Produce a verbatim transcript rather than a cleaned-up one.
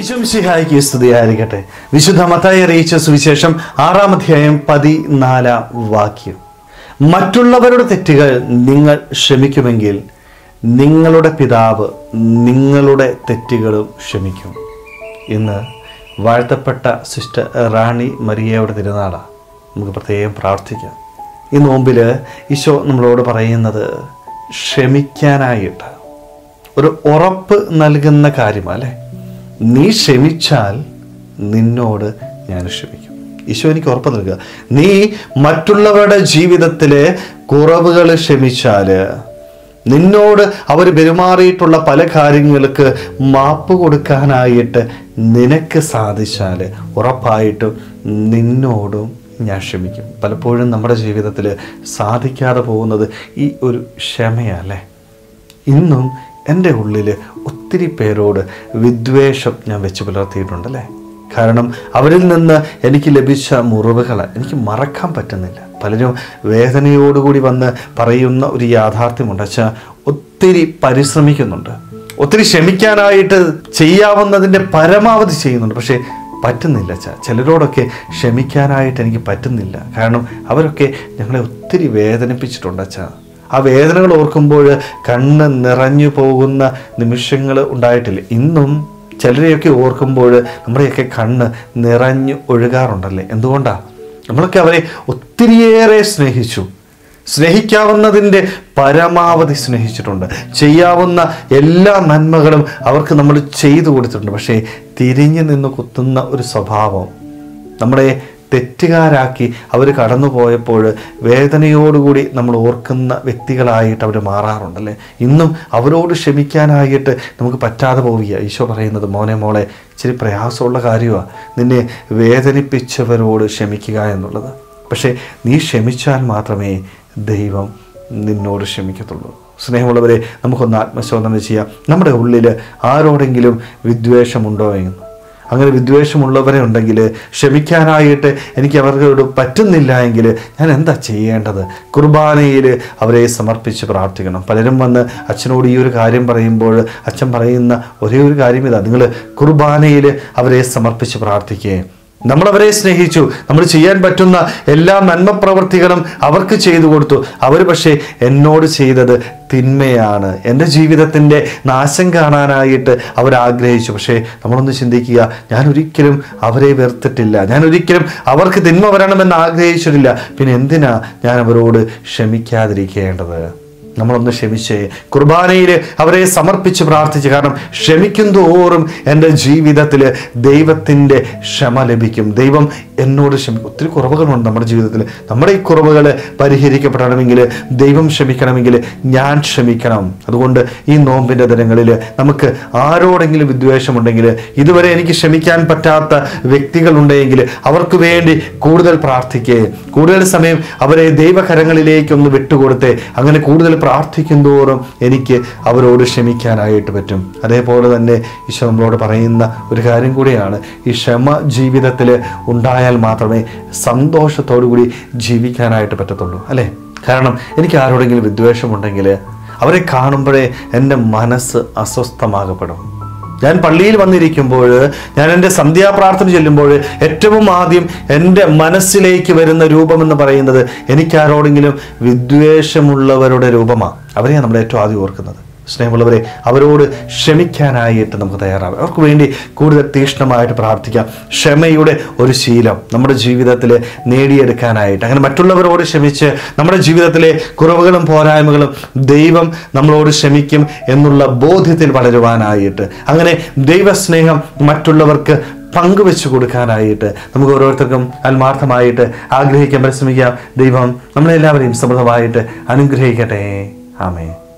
ഈശോമിശിഹായ്ക്ക് സ്തുതിയായിരിക്കട്ടെ. വിശുദ്ധ മത്തായി അറിയിച്ച സുവിശേഷം ആറാം അധ്യായം പതിനാലാം വാക്യം. മറ്റുള്ളവരുടെ തെറ്റുകൾ നിങ്ങൾ ക്ഷമിക്കുമെങ്കിൽ നിങ്ങളുടെ പിതാവ് നിങ്ങളുടെ തെറ്റുകളും ക്ഷമിക്കും. ഇന്ന് വാഴ്ത്തപ്പെട്ട സിസ്റ്റർ റാണി മരിയയുടെ തിരുനാളാണ്. നമുക്ക് പ്രത്യേകം പ്രാർത്ഥിക്കാം. ഈ നോമ്പിൽ ഈശോ നമ്മളോട് പറയുന്നത് ക്ഷമിക്കാനായിട്ട് ഒരു ഉറപ്പ് നൽകുന്ന കാര്യമാണ് അല്ലേ. നീ ക്ഷമിച്ചാൽ നിന്നോട് ഞാൻ ക്ഷമിക്കും. ഈശോ എനിക്ക് ഉറപ്പ് നൽകുക, നീ മറ്റുള്ളവരുടെ ജീവിതത്തിലെ കുറവുകൾ ക്ഷമിച്ചാൽ, നിന്നോട് അവർ പെരുമാറിയിട്ടുള്ള പല കാര്യങ്ങൾക്ക് മാപ്പ് കൊടുക്കാനായിട്ട് നിനക്ക് സാധിച്ചാൽ ഉറപ്പായിട്ടും നിന്നോടും ഞാൻ ക്ഷമിക്കും. പലപ്പോഴും നമ്മുടെ ജീവിതത്തിൽ സാധിക്കാതെ പോകുന്നത് ഈ ഒരു ക്ഷമയല്ലേ. ഇന്നും എൻ്റെ ഉള്ളിൽ ഒത്തിരി പേരോട് വിദ്വേഷം ഞാൻ വെച്ച് പുലർത്തിയിട്ടുണ്ടല്ലേ. കാരണം അവരിൽ നിന്ന് എനിക്ക് ലഭിച്ച മുറിവുകൾ എനിക്ക് മറക്കാൻ പറ്റുന്നില്ല. പലരും വേദനയോടുകൂടി വന്ന് പറയുന്ന ഒരു യാഥാർത്ഥ്യമുണ്ട്. വെച്ചാൽ ഒത്തിരി പരിശ്രമിക്കുന്നുണ്ട്, ഒത്തിരി ക്ഷമിക്കാനായിട്ട് ചെയ്യാവുന്നതിൻ്റെ പരമാവധി ചെയ്യുന്നുണ്ട്, പക്ഷേ പറ്റുന്നില്ല. ചാ ചിലരോടൊക്കെ ക്ഷമിക്കാനായിട്ട് എനിക്ക് പറ്റുന്നില്ല. കാരണം അവരൊക്കെ ഞങ്ങളെ ഒത്തിരി വേദനിപ്പിച്ചിട്ടുണ്ട്. അച്ഛാ, ആ വേദനകൾ ഓർക്കുമ്പോൾ കണ്ണ് നിറഞ്ഞു പോകുന്ന നിമിഷങ്ങൾ ഉണ്ടായിട്ടില്ല. ഇന്നും ചിലരെയൊക്കെ ഓർക്കുമ്പോൾ നമ്മുടെയൊക്കെ കണ്ണ് നിറഞ്ഞു ഒഴുകാറുണ്ടല്ലേ. എന്തുകൊണ്ടാണ്? നമ്മളൊക്കെ അവരെ ഒത്തിരിയേറെ സ്നേഹിച്ചു, സ്നേഹിക്കാവുന്നതിൻ്റെ പരമാവധി സ്നേഹിച്ചിട്ടുണ്ട്, ചെയ്യാവുന്ന എല്ലാ നന്മകളും അവർക്ക് നമ്മൾ ചെയ്തു കൊടുത്തിട്ടുണ്ട്. പക്ഷേ തിരിഞ്ഞു നിന്ന് കുത്തുന്ന ഒരു സ്വഭാവം നമ്മളെ തെറ്റുകാരാക്കി അവർ കടന്നു പോയപ്പോൾ വേദനയോടുകൂടി നമ്മൾ ഓർക്കുന്ന വ്യക്തികളായിട്ട് അവർ മാറാറുണ്ടല്ലേ. ഇന്നും അവരോട് ക്ഷമിക്കാനായിട്ട് നമുക്ക് പറ്റാതെ പോവുക. ഈശോ പറയുന്നത്, മോനെ മോളെ, ഇച്ചിരി പ്രയാസമുള്ള കാര്യമാണ് നിന്നെ വേദനിപ്പിച്ചവരോട് ക്ഷമിക്കുക എന്നുള്ളത്. പക്ഷേ നീ ക്ഷമിച്ചാൽ മാത്രമേ ദൈവം നിന്നോട് ക്ഷമിക്കത്തുള്ളൂ. സ്നേഹമുള്ളവരെ, നമുക്കൊന്ന് ആത്മശോധന ചെയ്യാം. നമ്മുടെ ഉള്ളിൽ ആരോടെങ്കിലും വിദ്വേഷമുണ്ടോ എന്ന്. അങ്ങനെ വിദ്വേഷമുള്ളവരെ ഉണ്ടെങ്കിൽ, ക്ഷമിക്കാനായിട്ട് എനിക്ക് അവരോട് പറ്റുന്നില്ല എങ്കിൽ ഞാൻ എന്താ ചെയ്യേണ്ടത്? കുർബാനയിൽ അവരെ സമർപ്പിച്ച് പ്രാർത്ഥിക്കണം. പലരും വന്ന് അച്ഛനോട് ഈ ഒരു കാര്യം പറയുമ്പോൾ അച്ഛൻ പറയുന്ന ഒരേ ഒരു കാര്യം ഇതാ, നിങ്ങൾ കുർബാനയിൽ അവരെ സമർപ്പിച്ച് പ്രാർത്ഥിക്കുകയും നമ്മളവരെ സ്നേഹിച്ചു, നമ്മൾ ചെയ്യാൻ പറ്റുന്ന എല്ലാ നന്മ പ്രവൃത്തികളും അവർക്ക് ചെയ്തു കൊടുത്തു. അവർ പക്ഷേ എന്നോട് ചെയ്തത് തിന്മയാണ്, എൻ്റെ ജീവിതത്തിൻ്റെ നാശം കാണാനായിട്ട് അവരാഗ്രഹിച്ചു. പക്ഷേ നമ്മളൊന്ന് ചിന്തിക്കുക, ഞാൻ ഒരിക്കലും അവരെ വെറുത്തിട്ടില്ല, ഞാൻ ഒരിക്കലും അവർക്ക് തിന്മ വരണമെന്ന് ആഗ്രഹിച്ചിട്ടില്ല. പിന്നെ എന്തിനാ ഞാൻ അവരോട് ക്ഷമിക്കാതിരിക്കേണ്ടത്? നമ്മളൊന്ന് ക്ഷമിച്ചേ, കുർബാനയിൽ അവരെ സമർപ്പിച്ച് പ്രാർത്ഥിച്ച്. കാരണം ക്ഷമിക്കും തോറും എൻ്റെ ജീവിതത്തിൽ ദൈവത്തിൻ്റെ ക്ഷമ ലഭിക്കും. ദൈവം എന്നോട് ക്ഷമിക്കും. ഒത്തിരി കുറവുകളുണ്ട് നമ്മുടെ ജീവിതത്തിൽ. നമ്മുടെ ഈ കുറവുകൾ പരിഹരിക്കപ്പെടണമെങ്കിൽ, ദൈവം ക്ഷമിക്കണമെങ്കിൽ ഞാൻ ക്ഷമിക്കണം. അതുകൊണ്ട് ഈ നോമ്പിൻ്റെ ദിനങ്ങളിൽ നമുക്ക് ആരോടെങ്കിലും വിദ്വേഷമുണ്ടെങ്കിൽ, ഇതുവരെ എനിക്ക് ക്ഷമിക്കാൻ പറ്റാത്ത വ്യക്തികളുണ്ടെങ്കിൽ അവർക്ക് വേണ്ടി കൂടുതൽ പ്രാർത്ഥിക്കേ, കൂടുതൽ സമയം അവരെ ദൈവകരങ്ങളിലേക്കൊന്ന് വിട്ടുകൊടുത്തേ. അങ്ങനെ കൂടുതൽ പ്രാർത്ഥിക്കും തോറും എനിക്ക് അവരോട് ക്ഷമിക്കാനായിട്ട് പറ്റും. അതേപോലെ തന്നെ ഈശോ നമ്മളോട് പറയുന്ന ഒരു കാര്യം കൂടിയാണ്, ഈ ക്ഷമ ജീവിതത്തിൽ ഉണ്ടായാൽ മാത്രമേ സന്തോഷത്തോടു കൂടി ജീവിക്കാനായിട്ട് പറ്റത്തുള്ളൂ അല്ലേ. കാരണം എനിക്ക് ആരോടെങ്കിലും വിദ്വേഷമുണ്ടെങ്കിൽ അവരെ കാണുമ്പോഴേ എൻ്റെ മനസ്സ് അസ്വസ്ഥമാകപ്പെടും. ഞാൻ പള്ളിയിൽ വന്നിരിക്കുമ്പോൾ, ഞാൻ എൻ്റെ സന്ധ്യാപ്രാർത്ഥന ചെല്ലുമ്പോൾ ഏറ്റവും ആദ്യം എൻ്റെ മനസ്സിലേക്ക് വരുന്ന രൂപമെന്ന് പറയുന്നത് എനിക്കാരോടെങ്കിലും വിദ്വേഷമുള്ളവരുടെ രൂപമാണ്. അവരെയാണ് നമ്മൾ ഏറ്റവും ആദ്യം ഓർക്കുന്നത്. സ്നേഹമുള്ളവരെ, അവരോട് ക്ഷമിക്കാനായിട്ട് നമുക്ക് തയ്യാറാവാം. അവർക്ക് വേണ്ടി കൂടുതൽ തീക്ഷ്ണമായിട്ട് പ്രാർത്ഥിക്കാം. ക്ഷമയുടെ ഒരു ശീലം നമ്മുടെ ജീവിതത്തിൽ നേടിയെടുക്കാനായിട്ട്, അങ്ങനെ മറ്റുള്ളവരോട് ക്ഷമിച്ച് നമ്മുടെ ജീവിതത്തിലെ കുറവുകളും പോരായ്മകളും ദൈവം നമ്മളോട് ക്ഷമിക്കും എന്നുള്ള ബോധ്യത്തിൽ വളരുവാനായിട്ട്, അങ്ങനെ ദൈവസ്നേഹം മറ്റുള്ളവർക്ക് പങ്കുവെച്ചു കൊടുക്കാനായിട്ട് നമുക്ക് ഓരോരുത്തർക്കും ആത്മാർത്ഥമായിട്ട് ആഗ്രഹിക്കാൻ പരിശ്രമിക്കാം. ദൈവം നമ്മളെല്ലാവരെയും സമൃദ്ധമായിട്ട് അനുഗ്രഹിക്കട്ടെ. ആമേൻ.